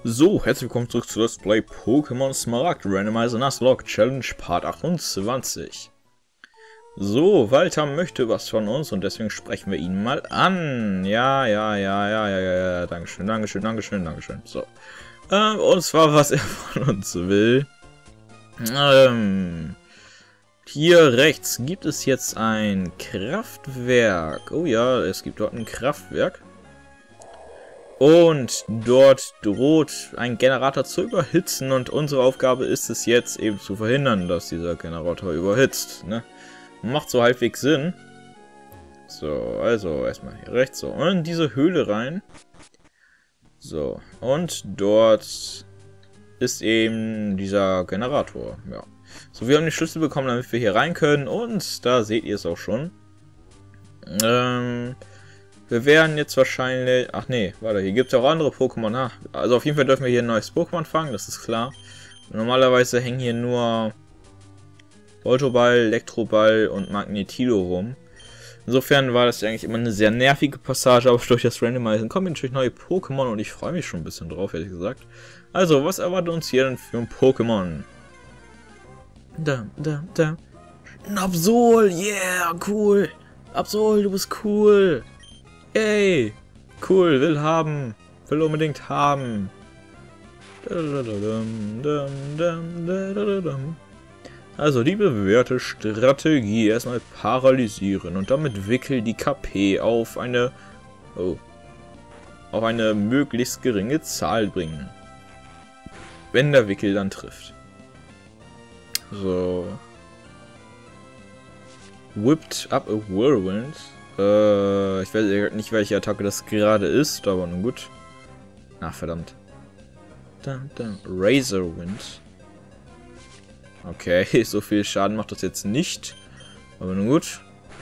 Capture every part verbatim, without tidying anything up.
So, herzlich willkommen zurück zu Let's Play Pokémon Smaragd Randomizer Nuzlocke Challenge Part achtundzwanzig. So, Walter möchte was von uns und deswegen sprechen wir ihn mal an. Ja, ja, ja, ja, ja, ja, ja, dankeschön, dankeschön, dankeschön, dankeschön. So, ähm, und zwar, was er von uns will. Ähm, hier rechts gibt es jetzt ein Kraftwerk. Oh ja, es gibt dort ein Kraftwerk. Und dort droht ein Generator zu überhitzen und unsere Aufgabe ist es jetzt eben zu verhindern, dass dieser Generator überhitzt. Ne? Macht so halbwegs Sinn. So, also erstmal hier rechts so und in diese Höhle rein. So, und dort ist eben dieser Generator. Ja. So, wir haben den Schlüssel bekommen, damit wir hier rein können und da seht ihr es auch schon. Ähm... Wir werden jetzt wahrscheinlich... Ach nee, warte, hier gibt es auch andere Pokémon. Ah, also auf jeden Fall dürfen wir hier ein neues Pokémon fangen, das ist klar. Normalerweise hängen hier nur Voltoball, Elektroball und Magnetilo rum. Insofern war das eigentlich immer eine sehr nervige Passage, aber durch das Randomizen kommen natürlich neue Pokémon und ich freue mich schon ein bisschen drauf, ehrlich gesagt. Also, was erwartet uns hier denn für ein Pokémon? Da, da, da. Ein Absol, yeah, cool. Absol, du bist cool. Yay! Cool, will haben. Will unbedingt haben. Also die bewährte Strategie. Erstmal paralysieren und damit Wickel die K P auf eine... Oh. Auf eine möglichst geringe Zahl bringen. Wenn der Wickel dann trifft. So. Whipped up a whirlwind. Äh, ich weiß nicht, welche Attacke das gerade ist, aber nun gut. Ach, verdammt. Dun, dun. Razorwind. Okay, so viel Schaden macht das jetzt nicht. Aber nun gut.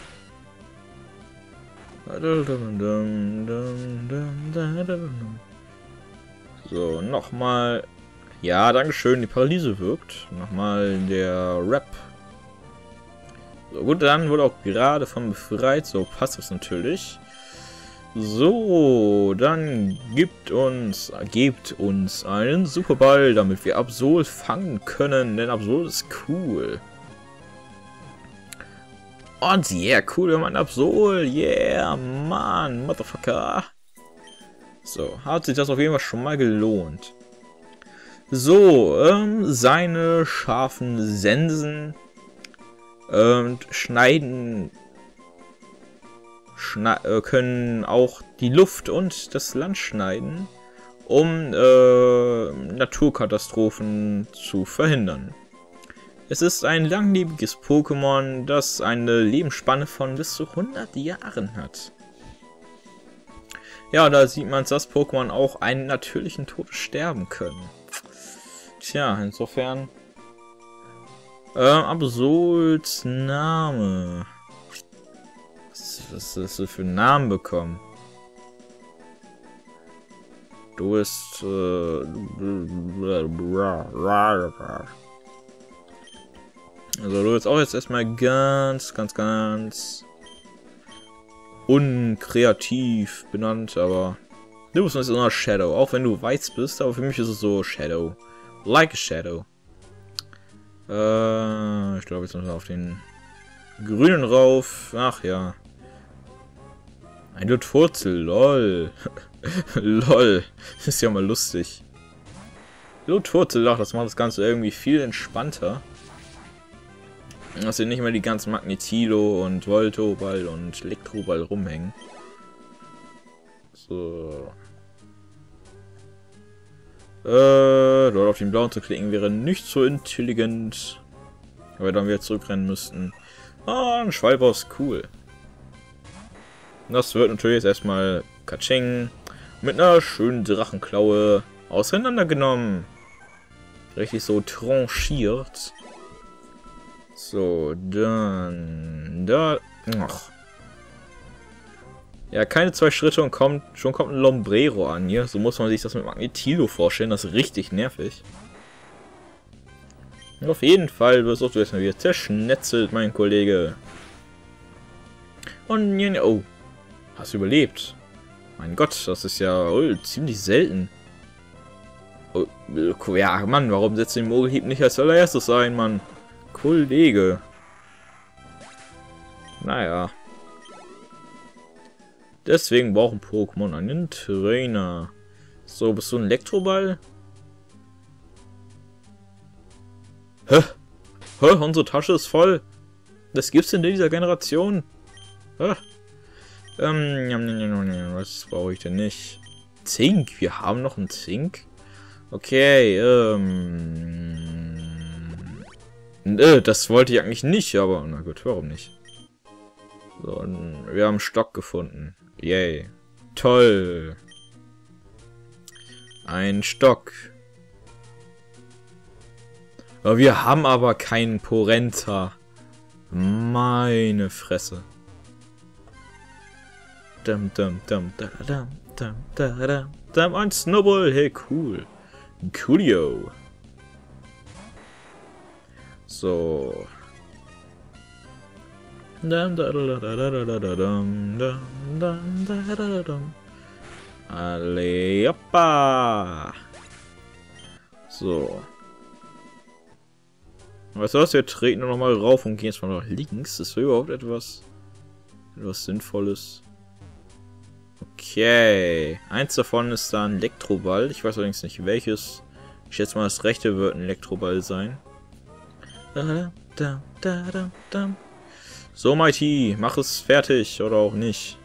So, nochmal. Ja, dankeschön, die Paralyse wirkt. Nochmal der Rap. So, gut, dann wurde auch gerade von befreit, so passt das natürlich. So, dann gibt uns, gebt uns einen Superball, damit wir Absol fangen können, denn Absol ist cool. Und yeah, cool, wir haben einen Absol, yeah, Mann, Motherfucker. So, hat sich das auf jeden Fall schon mal gelohnt. So, ähm, seine scharfen Sensen und schneiden schna äh, können auch die Luft und das Land schneiden, um äh, Naturkatastrophen zu verhindern. Es ist ein langlebiges Pokémon, das eine Lebensspanne von bis zu hundert Jahren hat. Ja, da sieht man, dass Pokémon auch einen natürlichen Tod sterben können. Tja, insofern... Äh, Absols Name. Was, was hast du für einen Namen bekommen? Du bist... Äh, also du bist auch jetzt erstmal ganz, ganz, ganz unkreativ benannt, aber du bist jetzt immer Shadow, auch wenn du weiß bist, aber für mich ist es so Shadow. Like a Shadow. Äh, ich glaube, jetzt müssen wir auf den grünen rauf. Ach ja. Ein Lotwurzel, lol. Lol. Ist ja mal lustig. Lotwurzel, ach, das macht das Ganze irgendwie viel entspannter. Dass hier nicht mehr die ganzen Magnetilo und Voltoball und Elektroball rumhängen. So. Äh, dort auf den blauen zu klicken wäre nicht so intelligent. Weil dann wieder zurückrennen müssten. Ah, ein Schwalbos, cool. Das wird natürlich jetzt erstmal Katsching mit einer schönen Drachenklaue auseinandergenommen. Richtig so tranchiert. So, dann... Da... Ach. Ja, keine zwei Schritte und kommt, schon kommt ein Lombrero an hier. So muss man sich das mit Magnetilo vorstellen. Das ist richtig nervig. Und auf jeden Fall wirst du erstmal wieder zerschnetzelt, mein Kollege. Und oh, hast du überlebt? Mein Gott, das ist ja oh, ziemlich selten. Oh, ja, Mann, warum setzt den Mogelhieb nicht als allererstes ein, Mann? Kollege. Naja. Deswegen brauchen Pokémon einen Trainer. So, bist du ein Elektroball? Hä? Hä? Unsere Tasche ist voll. Das gibt's in dieser Generation. Hä? Ähm, was brauche ich denn nicht? Zink. Wir haben noch einen Zink. Okay, ähm... Äh, das wollte ich eigentlich nicht, aber na gut, warum nicht? So, wir haben einen Stock gefunden. Yay. Toll. Ein Stock. Aber wir haben aber keinen Porenta. Meine Fresse. Dum, dum, dum, da, dum, dum, da, dum, dum. Ein Snowball. Hey, cool. Coolio. So. Alle, hoppa. So. Weißt du was? Wir treten nur noch mal rauf und gehen jetzt mal nach links. Ist hier überhaupt etwas, etwas Sinnvolles? Okay. Eins davon ist da ein Elektroball. Ich weiß allerdings nicht welches. Ich schätze mal, das rechte wird ein Elektroball sein. So, Mighty, mach es fertig oder auch nicht.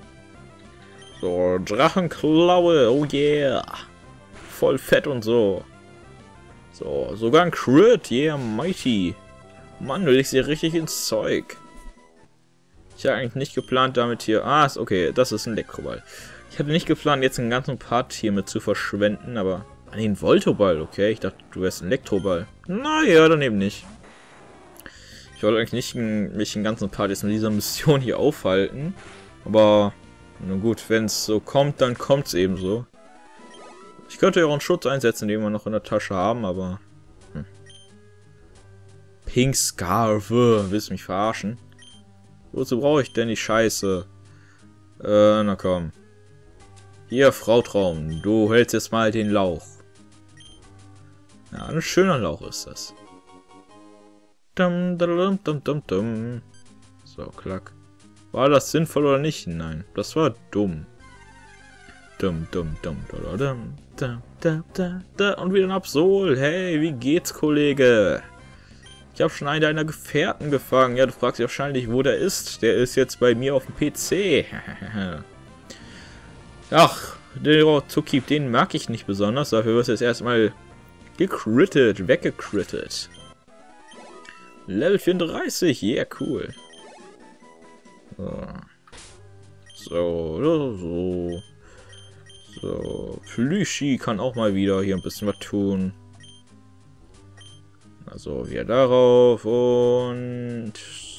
So, Drachenklaue, oh yeah. Voll fett und so. So, sogar ein Crit, yeah, Mighty. Mann, du legst dir richtig ins Zeug. Ich habe eigentlich nicht geplant, damit hier... Ah, ist okay, das ist ein Elektroball. Ich hatte nicht geplant, jetzt einen ganzen Part hier mit zu verschwenden, aber... Ah, den Voltoball, okay. Ich dachte, du wärst ein Elektroball. Naja, dann eben nicht. Ich wollte eigentlich nicht mich den ganzen Part jetzt mit dieser Mission hier aufhalten. Aber, na gut, wenn es so kommt, dann kommt es eben so. Ich könnte ja auch einen Schutz einsetzen, den wir noch in der Tasche haben, aber... Hm. Pink Scarf, willst du mich verarschen? Wozu brauche ich denn die Scheiße? Äh, na komm. Hier, Frau Traum, du hältst jetzt mal den Lauch. Ja, ein schöner Lauch ist das. Dum, dum, dum, dum, dum. So, klack. War das sinnvoll oder nicht? Nein, das war dumm. Dum, dum, dum, dum, dum, dum, dum, dum, dum. Und wieder ein Absol. Hey, wie geht's, Kollege? Ich habe schon einen deiner Gefährten gefangen. Ja, du fragst dich wahrscheinlich, wo der ist. Der ist jetzt bei mir auf dem P C. Ach, der Zucki, den mag ich nicht besonders. Dafür wirst du jetzt erstmal gecrittet, weggecrittet. Level vierunddreißig, yeah, cool. So, so, so. So, Plüschi kann auch mal wieder hier ein bisschen was tun. Also, wieder darauf und...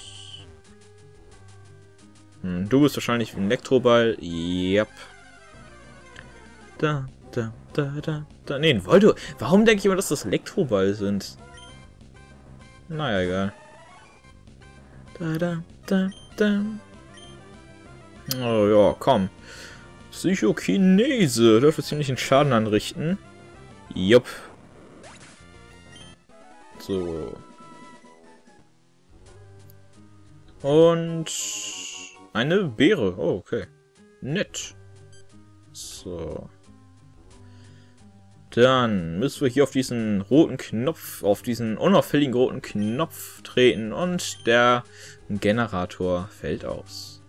Hm, du bist wahrscheinlich ein Elektroball. Yep. Da, da, da, da, da. Nee, Volto. Warum denke ich immer, dass das Elektroball sind? Naja, egal. Da, da, da, da. Oh ja, komm. Psychokinese. Dürfte ziemlich einen Schaden anrichten. Jupp. So. Und eine Beere. Oh, okay. Nett. So. Dann müssen wir hier auf diesen roten Knopf, auf diesen unauffälligen roten Knopf treten und der Generator fällt aus.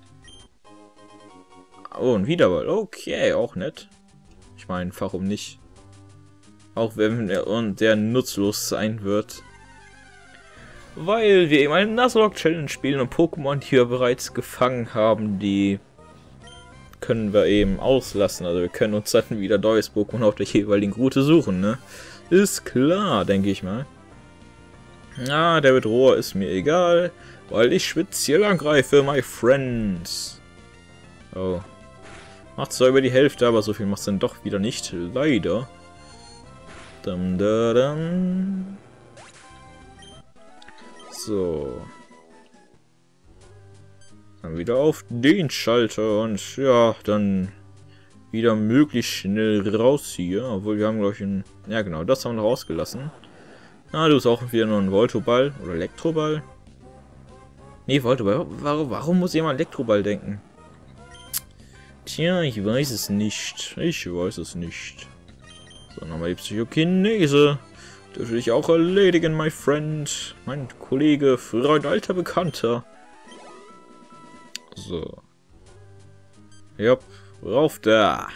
Oh, ein Wiederball. Okay, auch nett. Ich meine, warum nicht? Auch wenn er und der nutzlos sein wird. Weil wir eben eine Nuzlocke Challenge spielen und Pokémon hier bereits gefangen haben, die können wir eben auslassen. Also wir können uns dann wieder neues Pokémon auf der jeweiligen Route suchen, ne? Ist klar, denke ich mal. Ja, der Bedroher ist mir egal, weil ich speziell angreife, my friends. Oh. Macht zwar über die Hälfte, aber so viel macht es dann doch wieder nicht, leider. Dum, da, dum. So. Dann wieder auf den Schalter und ja, dann wieder möglichst schnell raus hier. Obwohl wir haben, glaube ich, ein... Ja genau, das haben wir noch rausgelassen. Ah, du bist auch wieder nur ein Voltoball oder Elektroball. Nee, Voltoball. Warum, warum muss ich immer Elektroball denken? Tja, ich weiß es nicht. Ich weiß es nicht. So, nochmal die Psychokinese. Dürfte ich auch erledigen, my friend. Mein Kollege, Freund, alter Bekannter. So. Jupp, rauf da.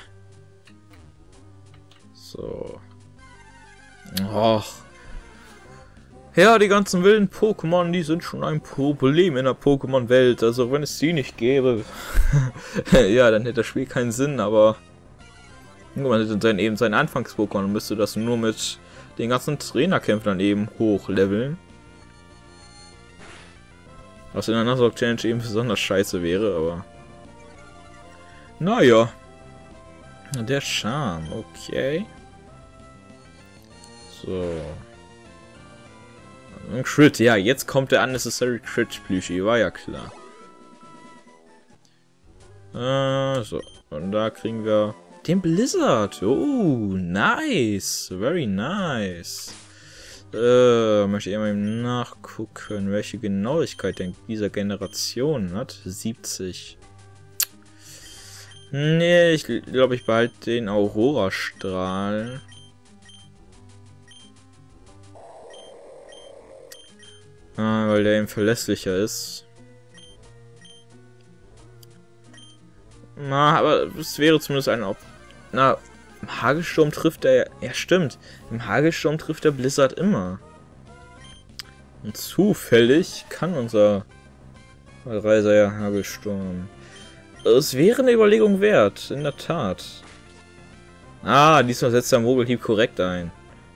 So. Och. Ja, die ganzen wilden Pokémon, die sind schon ein Problem in der Pokémon-Welt. Also, wenn es die nicht gäbe, ja, dann hätte das Spiel keinen Sinn, aber man hätte dann eben sein Anfangs-Pokémon und müsste das nur mit den ganzen Trainerkämpfen dann eben hochleveln. Was in der Nuzlocke-Challenge eben besonders scheiße wäre, aber... Naja. Der Charme, okay. So. Ein Crit, ja, jetzt kommt der Unnecessary Crit Plüschi, war ja klar. Äh, so. Und da kriegen wir den Blizzard. Oh, nice. Very nice. Äh, möchte ich einmal nachgucken, welche Genauigkeit denn dieser Generation hat. siebzig. Nee, ich glaube, ich behalte den Aurora-Strahl. Ah, weil der eben verlässlicher ist. Na, aber es wäre zumindest ein... Op Na, im Hagelsturm trifft er... Ja, stimmt. Im Hagelsturm trifft der Blizzard immer. Und zufällig kann unser Reiser ja Hagelsturm. Es wäre eine Überlegung wert, in der Tat. Ah, diesmal setzt der Mogelhieb korrekt ein.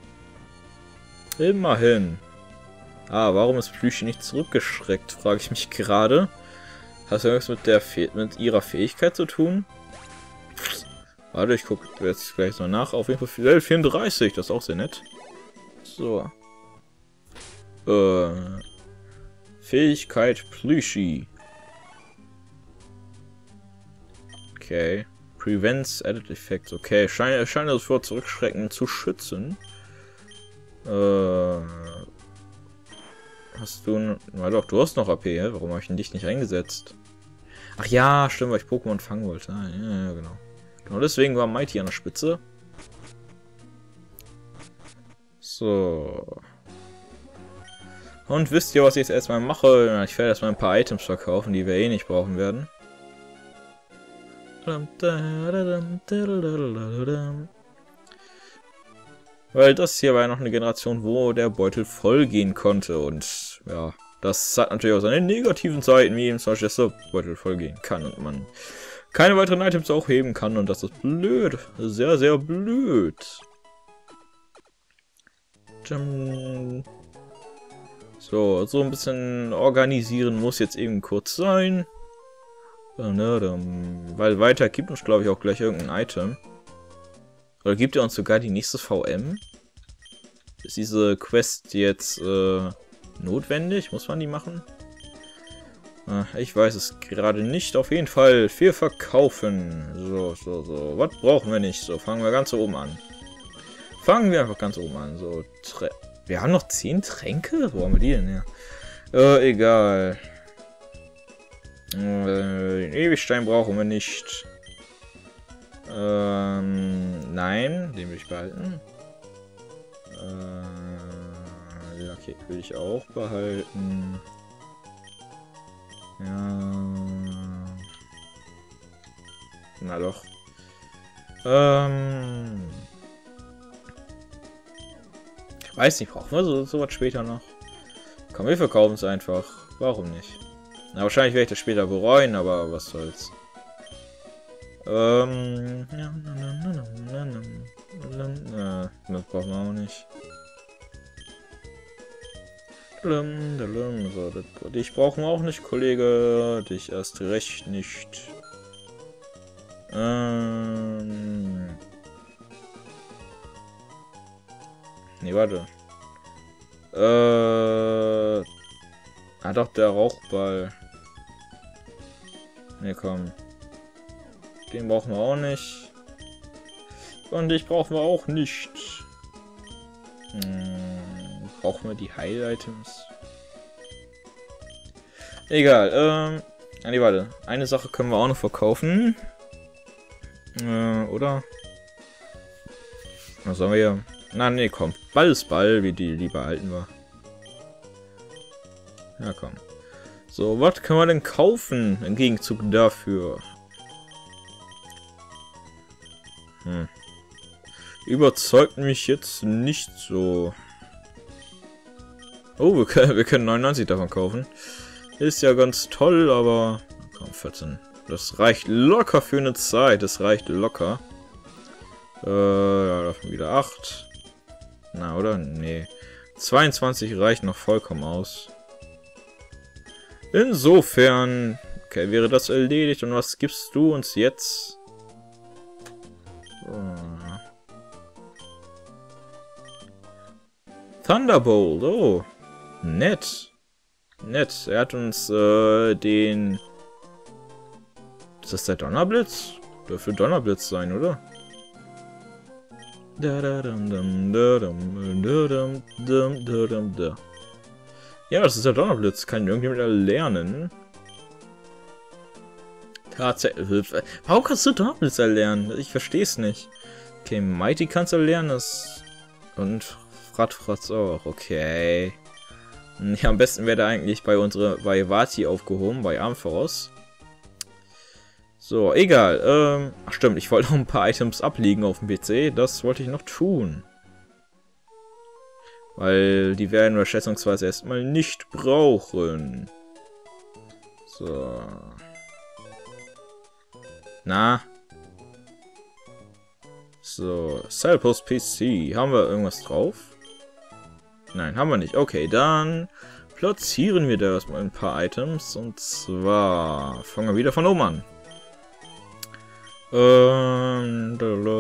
Immerhin. Ah, warum ist Plüschi nicht zurückgeschreckt, frage ich mich gerade. Hat das irgendwas mit, der Fäh mit ihrer Fähigkeit zu tun? Warte, ich gucke jetzt gleich mal nach. Auf jeden Fall Level vierunddreißig, das ist auch sehr nett. So. Äh. Fähigkeit Plüschi. Okay. Prevents Added Effects. Okay, scheint scheint das vor Zurückschrecken zu schützen. Äh. Hast du... Na doch, du hast noch A P, hä? Warum habe ich denn dich nicht eingesetzt? Ach ja, stimmt, weil ich Pokémon fangen wollte. Ah, ja, ja, genau. Genau deswegen war Mighty an der Spitze. So. Und wisst ihr, was ich jetzt erstmal mache? Ich werde erstmal ein paar Items verkaufen, die wir eh nicht brauchen werden. Weil das hier war ja noch eine Generation, wo der Beutel voll gehen konnte. Und ja, das hat natürlich auch seine negativen Seiten, wie eben zum Beispiel, dass der Beutel voll gehen kann und man keine weiteren Items auch heben kann. Und das ist blöd. Sehr, sehr blöd. So, so ein bisschen organisieren muss jetzt eben kurz sein. Weil weiter gibt uns, glaube ich, auch gleich irgendein Item. Oder gibt er uns sogar die nächste V M? Ist diese Quest jetzt äh, notwendig? Muss man die machen? Ah, ich weiß es gerade nicht. Auf jeden Fall viel verkaufen. So, so, so. Was brauchen wir nicht? So, fangen wir ganz oben an. Fangen wir einfach ganz oben an. So, Trä wir haben noch zehn Tränke? Wo haben wir die denn her? Äh, egal. Äh, den Ewigstein brauchen wir nicht. Ähm, nein, den will ich behalten. Äh, okay, will ich auch behalten. Ja. Na doch. Ähm. Ich weiß nicht, brauchen wir so, so was später noch? Komm, wir verkaufen es einfach. Warum nicht? Na, wahrscheinlich werde ich das später bereuen, aber was soll's. Ähm. Ja, das brauchen wir auch nicht. So, dich brauchen wir auch nicht, Kollege. Dich erst recht nicht. Ähm. Nee, warte. Äh. Ah, doch, der Rauchball. Ne, komm. Den brauchen wir auch nicht. Und ich brauchen wir auch nicht. Hm, brauchen wir die Heil-Items? Egal, ähm... Ah, nee, warte. Eine Sache können wir auch noch verkaufen. Äh, oder? Was sollen wir hier? Na, nee, komm. Ball ist Ball, wie die lieber halten wir. Ja, komm. So, was können wir denn kaufen im Gegenzug dafür? Hm. Überzeugt mich jetzt nicht so. Oh, wir können, wir können neunundneunzig davon kaufen. Ist ja ganz toll, aber... Komm, vierzehn. Das reicht locker für eine Zeit. Das reicht locker. Äh, ja, davon wieder acht. Na, oder? Nee. zweiundzwanzig reicht noch vollkommen aus. Insofern... Okay, wäre das erledigt. Und was gibst du uns jetzt? Oh. Thunderbolt, oh. Nett. Nett. Er hat uns äh, den... Ist das der Donnerblitz? Dürfte Donnerblitz sein, oder? Ja, das ist der Donnerblitz. Kann irgendjemand erlernen? Tatsächlich. Warum kannst du Donnerblitz erlernen? Ich verstehe es nicht. Okay, Mighty kannst du erlernen. Das und Fratfratz auch. Okay. Ja, am besten wäre er eigentlich bei unsere bei Vati aufgehoben, bei Ampharos. So, egal. Ähm, ach stimmt, ich wollte noch ein paar Items ablegen auf dem P C. Das wollte ich noch tun. Weil die werden wir schätzungsweise erstmal nicht brauchen. So. Na. So, Cellpost P C. Haben wir irgendwas drauf? Nein, haben wir nicht. Okay, dann platzieren wir da erstmal ein paar Items. Und zwar fangen wir wieder von oben an. Ähm,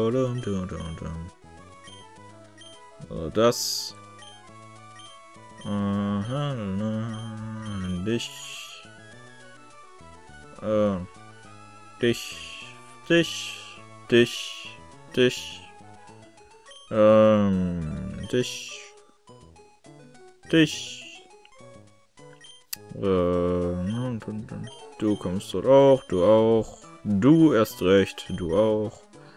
das. Dich. Äh, dich. Dich. Dich. Dich. Ähm, dich. Dich. Äh, du kommst dort auch, du auch. Du erst recht, du auch.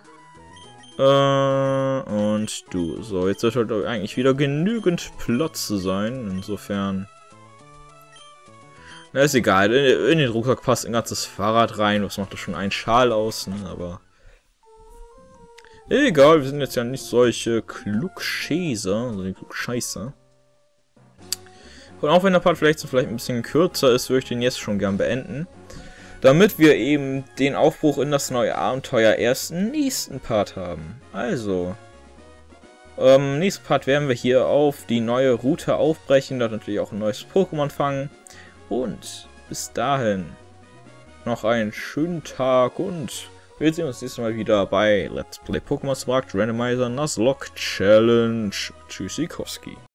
Äh, und du. So, jetzt sollte halt eigentlich wieder genügend Platz sein. Insofern. Na, ist egal. In, in den Rucksack passt ein ganzes Fahrrad rein. Was macht das schon ein Schal aus, ne? Aber. Egal, wir sind jetzt ja nicht solche Klugscheißer. Also die Klugscheißer. Und auch wenn der Part vielleicht so vielleicht ein bisschen kürzer ist, würde ich den jetzt schon gern beenden. Damit wir eben den Aufbruch in das neue Abenteuer erst im nächsten Part haben. Also, ähm, nächsten Part werden wir hier auf die neue Route aufbrechen, dort natürlich auch ein neues Pokémon fangen. Und bis dahin noch einen schönen Tag und wir sehen uns nächstes Mal wieder bei Let's Play Pokémon Sword Randomizer Nuzlocke Challenge. Tschüssikowski.